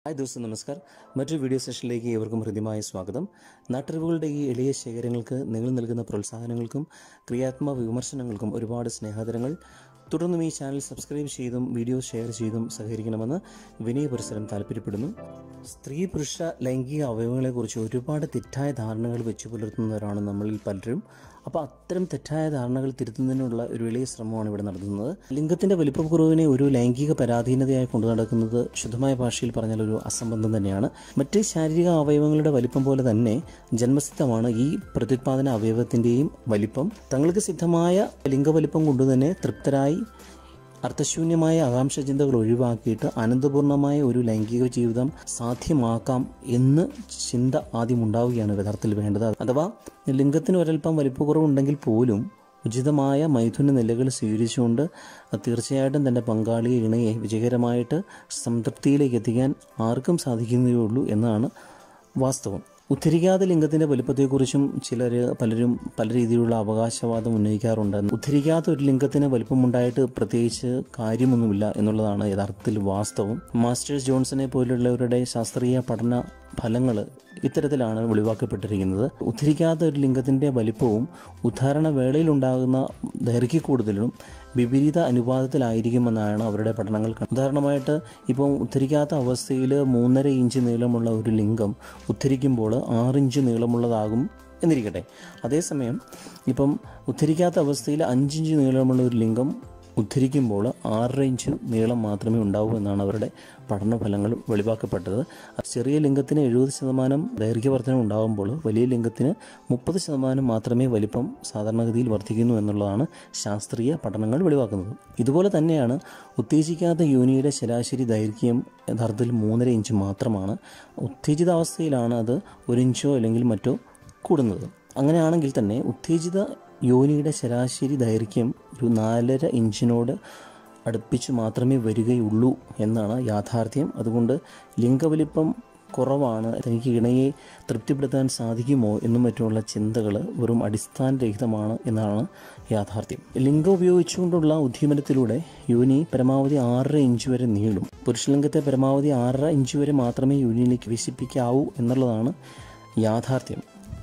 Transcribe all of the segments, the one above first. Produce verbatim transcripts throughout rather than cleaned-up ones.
Hi ദോസ്തോ, നമസ്കാരം. മറ്റൊരു video സെഷനിലേക്ക് ഏവർക്കും ഹൃദ്യമായ സ്വാഗതം. നാട്ടറിവുകളുടെ ഈ എളിയ ശേഖരങ്ങൾക്ക് നിങ്ങൾ നൽകുന്ന പ്രോത്സാഹനങ്ങൾക്കും ക്രിയാത്മക വിമർശനങ്ങൾക്കും ഒരുപാട് സ്നേഹാദരങ്ങൾ. തുടർന്നും ഈ ചാനൽ സബ്സ്ക്രൈബ് ചെയ്തും വീഡിയോ ഷെയർ ചെയ്തും സഹകരിക്കണമെന്ന് വിനയപുരസ്സരം താല്പര്യപ്പെടുന്നു. സ്ത്രീ പുരുഷ ലൈംഗിക അവയവങ്ങളെക്കുറിച്ച് ഒരുപാട് തെറ്റായ ധാരണകൾ വെച്ചു പുലർത്തുന്നവരാണ് നമ്മളിൽ പലരും. അപ്പോൾ അത്തരം തെറ്റായ ധാരണകൾ തിരുത്തുന്നതിനുള്ള ഒരു വലിയ ശ്രമമാണ് ഇവിടെ നടത്തുന്നത്. ലിംഗത്തിൻ്റെ വലിപ്പക്കുറവിനെ ഒരു ലൈംഗിക പരാധീനതയായി കൊണ്ടു നടക്കുന്നത് ശുദ്ധമായ ഭാഷയിൽ പറഞ്ഞാൽ ഒരു അസംബന്ധം തന്നെയാണ്. മറ്റ് ശാരീരിക അവയവങ്ങളുടെ വലിപ്പം പോലെ തന്നെ ജന്മസിദ്ധമാണ് ഈ പ്രത്യുത്പാദന അവയവത്തിൻ്റെയും വലിപ്പം. തങ്ങൾക്ക് സിദ്ധമായ ലിംഗവലിപ്പം കൊണ്ടുതന്നെ തൃപ്തരായി അർത്ഥശൂന്യമായ ആകാംക്ഷ ചിന്തകൾ ഒഴിവാക്കിയിട്ട് ആനന്ദപൂർണമായ ഒരു ലൈംഗിക ജീവിതം സാധ്യമാക്കാം എന്ന് ചിന്ത ആദ്യം ഉണ്ടാവുകയാണ് യഥാർത്ഥത്തിൽ വേണ്ടത്. അഥവാ ലിംഗത്തിന് ഒരൽപ്പം വലിപ്പക്കുറവുണ്ടെങ്കിൽ പോലും ഉചിതമായ മൈഥുന നിലകൾ സ്വീകരിച്ചുകൊണ്ട് തീർച്ചയായിട്ടും തൻ്റെ പങ്കാളിയെ ഇണയെ വിജയകരമായിട്ട് സംതൃപ്തിയിലേക്ക് എത്തിക്കാൻ ആർക്കും സാധിക്കുന്നതേ ഉള്ളൂ എന്നാണ് വാസ്തവം. ഉദ്ധരിക്കാത്ത ലിംഗത്തിൻ്റെ വലുപ്പത്തെക്കുറിച്ചും ചിലർ പലരും പല രീതിയിലുള്ള അവകാശവാദം ഉന്നയിക്കാറുണ്ട്. ഉദ്ധരിക്കാത്ത ഒരു ലിംഗത്തിന് വലുപ്പമുണ്ടായിട്ട് പ്രത്യേകിച്ച് കാര്യമൊന്നുമില്ല എന്നുള്ളതാണ് യഥാർത്ഥത്തിൽ വാസ്തവം. മാസ്റ്റേഴ്സ് ജോൺസനെ പോലുള്ളവരുടെ ശാസ്ത്രീയ പഠന ഫലങ്ങൾ ഇത്തരത്തിലാണ് വെളിവാക്കപ്പെട്ടിരിക്കുന്നത്. ഉദ്ധരിക്കാത്ത ഒരു ലിംഗത്തിൻ്റെ വലിപ്പവും ഉദ്ധാരണ വേളയിലുണ്ടാകുന്ന ദൈർഘ്യക്കൂടുതലും വിപരീത അനുപാതത്തിലായിരിക്കുമെന്നാണ് അവരുടെ പഠനങ്ങൾ. ഉദാഹരണമായിട്ട് ഇപ്പം ഉദ്ധരിക്കാത്ത അവസ്ഥയിൽ മൂന്നര ഇഞ്ച് നീളമുള്ള ഒരു ലിംഗം ഉദ്ധരിക്കുമ്പോൾ ആറിഞ്ച് നീളമുള്ളതാകും എന്നിരിക്കട്ടെ. അതേസമയം ഇപ്പം ഉദ്ധരിക്കാത്ത അവസ്ഥയിൽ അഞ്ചിഞ്ച് നീളമുള്ള ഒരു ലിംഗം ഉദ്ധരിക്കുമ്പോൾ ആറര ഇഞ്ച് നീളം മാത്രമേ ഉണ്ടാവൂ എന്നാണ് അവരുടെ പഠനഫലങ്ങൾ വെളിവാക്കപ്പെട്ടത്. ചെറിയ ലിംഗത്തിന് എഴുപത് ശതമാനം ദൈർഘ്യവർദ്ധനം ഉണ്ടാകുമ്പോൾ വലിയ ലിംഗത്തിന് മുപ്പത് ശതമാനം മാത്രമേ വലിപ്പം സാധാരണഗതിയിൽ വർദ്ധിക്കുന്നു എന്നുള്ളതാണ് ശാസ്ത്രീയ പഠനങ്ങൾ വെളിവാക്കുന്നത്. ഇതുപോലെ തന്നെയാണ് ഉത്തേജിക്കാത്ത യോനിയുടെ ശരാശരി ദൈർഘ്യം യഥാർത്ഥത്തിൽ മൂന്നര ഇഞ്ച് മാത്രമാണ്. ഉത്തേജിതാവസ്ഥയിലാണ് അത് ഒരു ഇഞ്ചോ അല്ലെങ്കിൽ മറ്റോ കൂടുന്നത്. അങ്ങനെയാണെങ്കിൽ തന്നെ ഉത്തേജിത യോനിയുടെ ശരാശരി ദൈർഘ്യം ഒരു നാലര ഇഞ്ചിനോട് അടുപ്പിച്ച് മാത്രമേ വരികയുള്ളൂ എന്നാണ് യാഥാർത്ഥ്യം. അതുകൊണ്ട് ലിംഗവലിപ്പം കുറവാണ്, തനിക്ക് ഇണയെ തൃപ്തിപ്പെടുത്താൻ സാധിക്കുമോ എന്നും മറ്റുമുള്ള ചിന്തകൾ വെറും അടിസ്ഥാനരഹിതമാണ് എന്നാണ് യാഥാർത്ഥ്യം. ലിംഗം ഉപയോഗിച്ചുകൊണ്ടുള്ള ഉദ്യമനത്തിലൂടെ യോനി പരമാവധി ആറര ഇഞ്ച് വരെ നീളും. പുരുഷലിംഗത്തെ പരമാവധി ആറര ഇഞ്ച് വരെ മാത്രമേ യോനിയിലേക്ക് വികസിപ്പിക്കാവൂ എന്നുള്ളതാണ് യാഥാർത്ഥ്യം.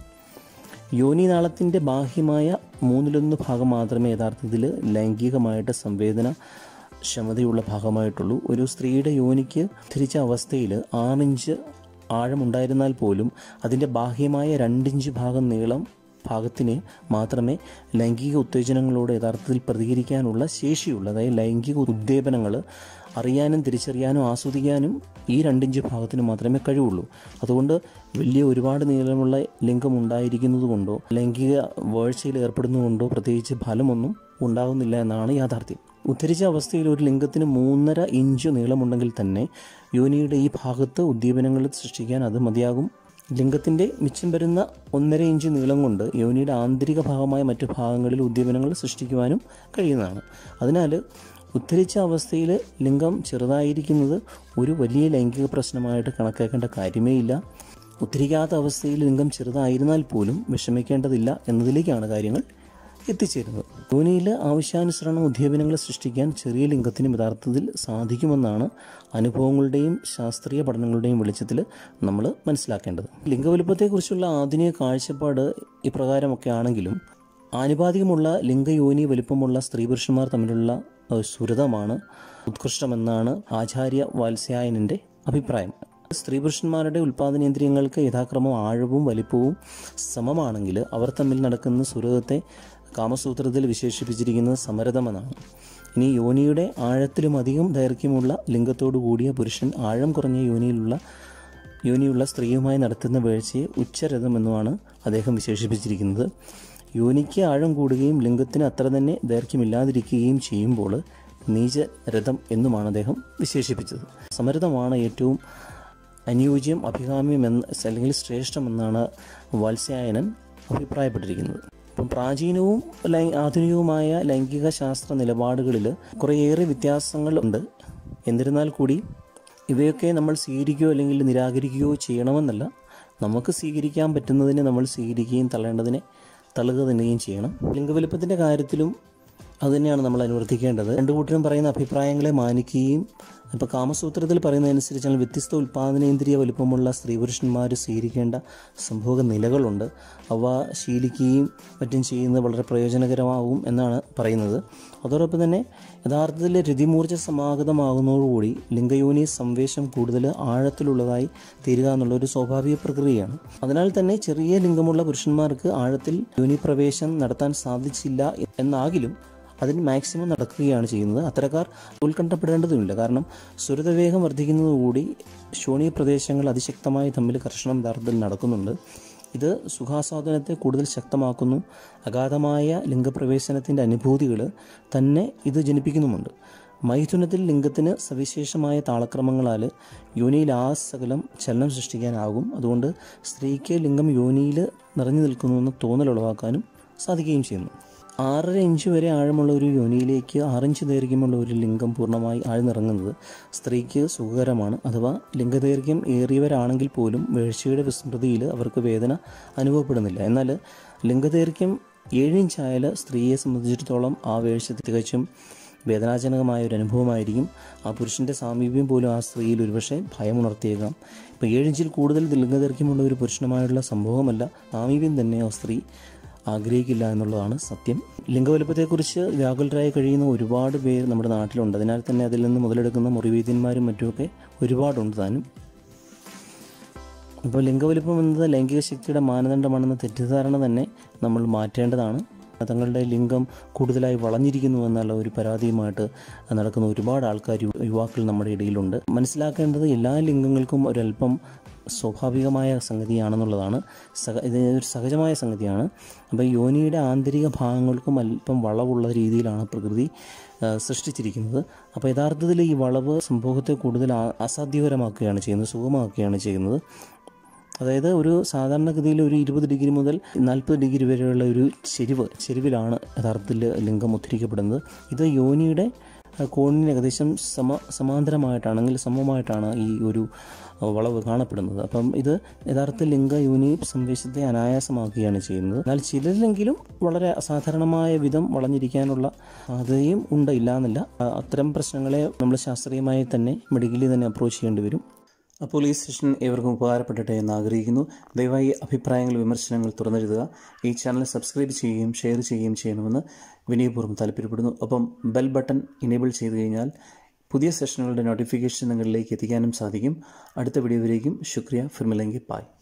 യോനിനാളത്തിൻ്റെ ബാഹ്യമായ മൂന്നിലൊന്ന് ഭാഗം മാത്രമേ യഥാർത്ഥത്തിൽ ലൈംഗികമായിട്ട് സംവേദന ക്ഷമതയുള്ള ഭാഗമായിട്ടുള്ളൂ. ഒരു സ്ത്രീയുടെ യോനിക്ക് ധരിച്ച അവസ്ഥയിൽ ആറിഞ്ച് ആഴമുണ്ടായിരുന്നാൽ പോലും അതിൻ്റെ ബാഹ്യമായ രണ്ടിഞ്ച് ഭാഗം നീളം ഭാഗത്തിന് മാത്രമേ ലൈംഗിക ഉത്തേജനങ്ങളോട് യഥാർത്ഥത്തിൽ പ്രതികരിക്കാനുള്ള ശേഷിയുള്ളൂ. അതായത് ലൈംഗിക ഉദ്ദീപനങ്ങൾ അറിയാനും തിരിച്ചറിയാനും ആസ്വദിക്കാനും ഈ രണ്ടിഞ്ച് ഭാഗത്തിന് മാത്രമേ കഴിവുള്ളൂ. അതുകൊണ്ട് വലിയ ഒരുപാട് നീളമുള്ള ലിംഗം ഉണ്ടായിരിക്കുന്നത് കൊണ്ടോ ലൈംഗിക വേഴ്ചയിൽ ഏർപ്പെടുന്നതുകൊണ്ടോ പ്രത്യേകിച്ച് ഫലമൊന്നും ഉണ്ടാകുന്നില്ല എന്നാണ് യാഥാർത്ഥ്യം. ഉദ്ധരിച്ച അവസ്ഥയിൽ ഒരു ലിംഗത്തിന് മൂന്നര ഇഞ്ച് നീളമുണ്ടെങ്കിൽ തന്നെ യോനിയുടെ ഈ ഭാഗത്ത് ഉദ്ദീപനങ്ങൾ സൃഷ്ടിക്കാൻ അത് മതിയാകും. ലിംഗത്തിൻ്റെ മിച്ചം വരുന്ന ഒന്നര ഇഞ്ച് നീളം കൊണ്ട് യോനിയുടെ ആന്തരിക ഭാഗമായ മറ്റു ഭാഗങ്ങളിൽ ഉദ്ദീപനങ്ങൾ സൃഷ്ടിക്കുവാനും കഴിയുന്നതാണ്. അതിനാൽ ഉദ്ധരിച്ച അവസ്ഥയിൽ ലിംഗം ചെറുതായിരിക്കുന്നത് ഒരു വലിയ ലൈംഗിക പ്രശ്നമായിട്ട് കണക്കാക്കേണ്ട കാര്യമേ ഇല്ല. ഉദ്ധരിക്കാത്ത അവസ്ഥയിൽ ലിംഗം ചെറുതായിരുന്നാൽ പോലും വിഷമിക്കേണ്ടതില്ല എന്നതിലേക്കാണ് കാര്യങ്ങൾ എത്തിച്ചേരുന്നത്. യോനിയിൽ ആവശ്യാനുസരണം ഉദ്ദീപനങ്ങൾ സൃഷ്ടിക്കാൻ ചെറിയ ലിംഗത്തിനും യഥാർത്ഥത്തിൽ സാധിക്കുമെന്നാണ് അനുഭവങ്ങളുടെയും ശാസ്ത്രീയ പഠനങ്ങളുടെയും വെളിച്ചത്തിൽ നമ്മൾ മനസ്സിലാക്കേണ്ടത്. ലിംഗവലുപ്പത്തെക്കുറിച്ചുള്ള ആധുനിക കാഴ്ചപ്പാട് ഇപ്രകാരമൊക്കെ ആണെങ്കിലും ആനുപാതികമുള്ള ലിംഗയോനി വലിപ്പമുള്ള സ്ത്രീ പുരുഷന്മാർ തമ്മിലുള്ള സുരതമാണ് ഉത്കൃഷ്ടമെന്നാണ് ആചാര്യ വാത്സ്യായനൻ്റെ അഭിപ്രായം. സ്ത്രീ പുരുഷന്മാരുടെ ഉൽപ്പാദനേന്ദ്രിയങ്ങൾക്ക് യഥാക്രമം ആഴവും വലിപ്പവും സമമാണെങ്കിൽ അവർ തമ്മിൽ നടക്കുന്ന സുരതത്തെ കാമസൂത്രത്തിൽ വിശേഷിപ്പിച്ചിരിക്കുന്നത് സമരതമെന്നാണ്. ഇനി യോനിയുടെ ആഴത്തിലും അധികം ദൈർഘ്യമുള്ള ലിംഗത്തോടു കൂടിയ പുരുഷൻ ആഴം കുറഞ്ഞ യോനിയിലുള്ള യോനിയുള്ള സ്ത്രീയുമായി നടത്തുന്ന വീഴ്ചയെ ഉച്ചരഥമെന്നുമാണ് അദ്ദേഹം വിശേഷിപ്പിച്ചിരിക്കുന്നത്. യോനിക്ക് ആഴം കൂടുകയും ലിംഗത്തിന് അത്ര തന്നെ ദൈർഘ്യമില്ലാതിരിക്കുകയും ചെയ്യുമ്പോൾ നീചരഥം എന്നുമാണ് അദ്ദേഹം വിശേഷിപ്പിച്ചത്. സമരഥമാണ് ഏറ്റവും അനുയോജ്യം, അഭികാമ്യം എന്ന് അല്ലെങ്കിൽ ശ്രേഷ്ഠമെന്നാണ് വാത്സ്യായനൻ അഭിപ്രായപ്പെട്ടിരിക്കുന്നത്. അപ്പം പ്രാചീനവും ലൈ ആധുനികവുമായ ലൈംഗിക ശാസ്ത്ര നിലപാടുകളിൽ കുറേയേറെ വ്യത്യാസങ്ങളുണ്ട്. എന്നിരുന്നാൽ കൂടി ഇവയൊക്കെ നമ്മൾ സ്വീകരിക്കുകയോ അല്ലെങ്കിൽ നിരാകരിക്കുകയോ ചെയ്യണമെന്നല്ല. നമുക്ക് സ്വീകരിക്കാൻ പറ്റുന്നതിനെ നമ്മൾ സ്വീകരിക്കുകയും തള്ളേണ്ടതിനെ തള്ളുക തന്നെയും ചെയ്യണം. ലിംഗവലുപ്പത്തിൻ്റെ കാര്യത്തിലും അതുതന്നെയാണ് നമ്മൾ അനുവർത്തിക്കേണ്ടത്. രണ്ടു കൂട്ടരും പറയുന്ന അഭിപ്രായങ്ങളെ മാനിക്കുകയും ഇപ്പോൾ കാമസൂത്രത്തിൽ പറയുന്നതനുസരിച്ചാൽ വ്യത്യസ്ത ഉൽപ്പാദനേന്ദ്രിയ വലുപ്പമുള്ള സ്ത്രീ പുരുഷന്മാർ സ്വീകരിക്കേണ്ട സംഭോഗ നിലകളുണ്ട്. അവ ശീലിക്കുകയും മറ്റും ചെയ്യുന്നത് വളരെ പ്രയോജനകരമാവും എന്നാണ് പറയുന്നത്. അതോടൊപ്പം തന്നെ യഥാർത്ഥത്തിൽ രതിമൂർജ്ജ സമാഗതമാകുന്നതോടുകൂടി ലിംഗയോനി സംവേശം കൂടുതൽ ആഴത്തിലുള്ളതായി തീരുക എന്നുള്ളൊരു സ്വാഭാവിക പ്രക്രിയയാണ്. അതിനാൽ തന്നെ ചെറിയ ലിംഗമുള്ള പുരുഷന്മാർക്ക് ആഴത്തിൽ യോനി പ്രവേശം നടത്താൻ സാധിച്ചില്ല എന്നാകിലും അതിന് മാക്സിമം നടക്കുകയാണ് ചെയ്യുന്നത്. അത്തരക്കാർ ഉത്കണ്ഠപ്പെടേണ്ടതുമില്ല. കാരണം സ്വരിതവേഗം വർദ്ധിക്കുന്നതുകൂടി ശോണീയ പ്രദേശങ്ങൾ അതിശക്തമായി തമ്മിൽ കർഷണം യഥാർത്ഥത്തിൽ നടക്കുന്നുണ്ട്. ഇത് സുഖാസ്വാദനത്തെ കൂടുതൽ ശക്തമാക്കുന്നു. അഗാധമായ ലിംഗപ്രവേശനത്തിൻ്റെ അനുഭൂതികൾ തന്നെ ഇത് ജനിപ്പിക്കുന്നുമുണ്ട്. മൈഥുനത്തിൽ ലിംഗത്തിന് സവിശേഷമായ താളക്രമങ്ങളാൽ യോനിയിൽ ആ സകലം ചലനം സൃഷ്ടിക്കാനാകും. അതുകൊണ്ട് സ്ത്രീക്ക് ലിംഗം യോനിയിൽ നിറഞ്ഞു നിൽക്കുന്നുവെന്ന് തോന്നൽ ഉളവാക്കാനും സാധിക്കുകയും ചെയ്യുന്നു. ആറര ഇഞ്ച് വരെ ആഴമുള്ള ഒരു യോനിയിലേക്ക് ആറിഞ്ച് ദൈർഘ്യമുള്ള ഒരു ലിംഗം പൂർണ്ണമായി ആഴ്ന്നിറങ്ങുന്നത് സ്ത്രീക്ക് സുഖകരമാണ്. അഥവാ ലിംഗദൈർഘ്യം ഏറിയവരാണെങ്കിൽ പോലും വീഴ്ചയുടെ വിസ്മൃതിയിൽ അവർക്ക് വേദന അനുഭവപ്പെടുന്നില്ല. എന്നാൽ ലിംഗദൈർഘ്യം ഏഴിഞ്ചായാൽ സ്ത്രീയെ സംബന്ധിച്ചിടത്തോളം ആ വീഴ്ച തികച്ചും വേദനാജനകമായ ഒരു അനുഭവമായിരിക്കും. ആ പുരുഷൻ്റെ സാമീപ്യം പോലും ആ സ്ത്രീയിൽ ഒരുപക്ഷെ ഭയമുണർത്തിയേക്കാം. ഇപ്പോൾ ഏഴിഞ്ചിൽ കൂടുതൽ ലിംഗദൈർഘ്യമുള്ള ഒരു പുരുഷനുമായുള്ള സംഭവമല്ല, സാമീപ്യം തന്നെ ആ സ്ത്രീ ആഗ്രഹിക്കില്ല എന്നുള്ളതാണ് സത്യം. ലിംഗവലുപ്പത്തെക്കുറിച്ച് വ്യാകുലരായി കഴിയുന്ന ഒരുപാട് പേര് നമ്മുടെ നാട്ടിലുണ്ട്. അതിനാൽ തന്നെ അതിൽ നിന്ന് മുതലെടുക്കുന്ന മുറിവൈദ്യന്മാരും മറ്റുമൊക്കെ ഒരുപാടുണ്ട് താനും. അപ്പോൾ ലിംഗവലുപ്പം എന്നത് ലൈംഗിക ശക്തിയുടെ മാനദണ്ഡമാണെന്ന തെറ്റിദ്ധാരണ തന്നെ നമ്മൾ മാറ്റേണ്ടതാണ്. തങ്ങളുടെ ലിംഗം കൂടുതലായി വളഞ്ഞിരിക്കുന്നു എന്നുള്ള ഒരു പരാതിയുമായിട്ട് നടക്കുന്ന ഒരുപാട് ആൾക്കാർ, യുവാക്കൾ നമ്മുടെ ഇടയിലുണ്ട്. മനസ്സിലാക്കേണ്ടത് എല്ലാ ലിംഗങ്ങൾക്കും ഒരല്പം സ്വാഭാവികമായ സംഗതിയാണെന്നുള്ളതാണ്. സഹ ഇത് ഒരു സഹജമായ സംഗതിയാണ്. അപ്പോൾ യോനിയുടെ ആന്തരിക ഭാഗങ്ങൾക്കും അല്പം വളവുള്ള രീതിയിലാണ് പ്രകൃതി സൃഷ്ടിച്ചിരിക്കുന്നത്. അപ്പോൾ യഥാർത്ഥത്തിൽ ഈ വളവ് സംഭവത്തെ കൂടുതൽ അസാധ്യകരമാക്കുകയാണ് ചെയ്യുന്നത്, സുഖമാക്കുകയാണ് ചെയ്യുന്നത്. അതായത് ഒരു സാധാരണഗതിയിൽ ഒരു ഇരുപത് ഡിഗ്രി മുതൽ നാൽപ്പത് ഡിഗ്രി വരെയുള്ള ഒരു ചെരിവ് ചെരിവിലാണ് യഥാർത്ഥത്തിൽ ലിംഗം ഉദ്ധരിക്കപ്പെടുന്നത്. ഇത് യോനിയുടെ കോണിന് ഏകദേശം സമ സമാന്തരമായിട്ടാണെങ്കിൽ സമമായിട്ടാണ് ഈ ഒരു വളവ് കാണപ്പെടുന്നത്. അപ്പം ഇത് യഥാർത്ഥ ലിംഗ യോനി സംവേശത്തെ അനായാസമാക്കുകയാണ് ചെയ്യുന്നത്. എന്നാൽ ചിലരിലെങ്കിലും വളരെ അസാധാരണമായ വിധം വളഞ്ഞിരിക്കാനുള്ള സാധ്യതയും ഉണ്ട്, ഇല്ല എന്നല്ല. അത്തരം പ്രശ്നങ്ങളെ നമ്മൾ ശാസ്ത്രീയമായി തന്നെ മെഡിക്കലി തന്നെ അപ്രോച്ച് ചെയ്യേണ്ടി വരും. അപ്പോൾ ഈ സെഷൻ ഏവർക്കും ഉപകാരപ്പെടട്ടെ എന്ന് ആഗ്രഹിക്കുന്നു. ദയവായി അഭിപ്രായങ്ങൾ, വിമർശനങ്ങൾ തുറന്നെഴുതുക. ഈ ചാനൽ സബ്സ്ക്രൈബ് ചെയ്യുകയും ഷെയർ ചെയ്യുകയും ചെയ്യണമെന്ന് വിനയപൂർവ്വം താല്പര്യപ്പെടുന്നു. ഒപ്പം ബെൽ ബട്ടൺ ഇനേബിൾ ചെയ്തു കഴിഞ്ഞാൽ പുതിയ സെഷനുകളുടെ നോട്ടിഫിക്കേഷൻ നിങ്ങളിലേക്ക് എത്തിക്കാനും സാധിക്കും. അടുത്ത വീഡിയോയിലേക്കും ശുക്രിയ. ഫിർ മിലേംഗെ. ബായ്.